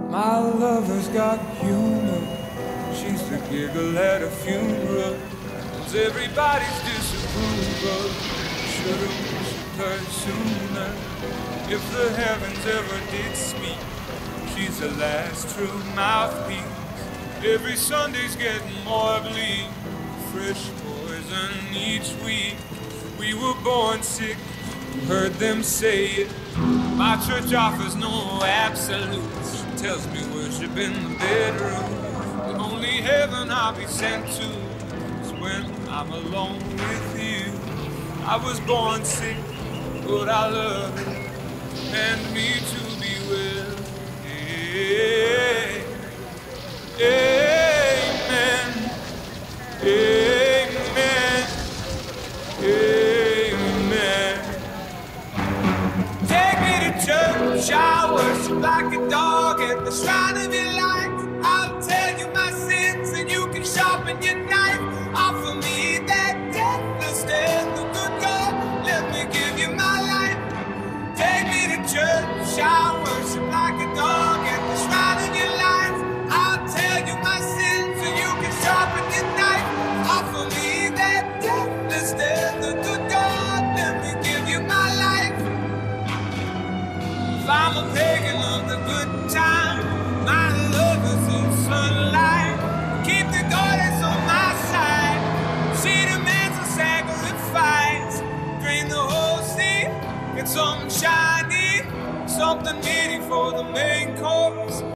My lover's got humor. She's the giggle at a funeral. It's everybody's disapproval. Should've worshipped her sooner. If the heavens ever did speak, she's the last true mouthpiece. Every Sunday's getting more bleak. Fresh poison each week. We were born sick, heard them say it. My church offers no absolutes. She tells me worship in the bedroom. The only heaven I'll be sent to is when I'm alone with you. I was born sick, but I love it. And me to be well. Amen. Amen. Amen. Take me to church, I worship like a dog at the shrine of your light. I'll tell you my sins and you can sharpen your knife. Offer me that deathless death, the good God, let me give you my life. Take me to church, I worship like a dog at the shrine of your life. I'll tell you my sins and you can sharpen your knife. Offer me that deathless death, the good God, let me give you my life. If I'm a pagan of the good time, my love is in sunlight. Keep the goddess on my side. She demands a sacrifice. Drain the whole sea, get something shiny, something meaty for the main course.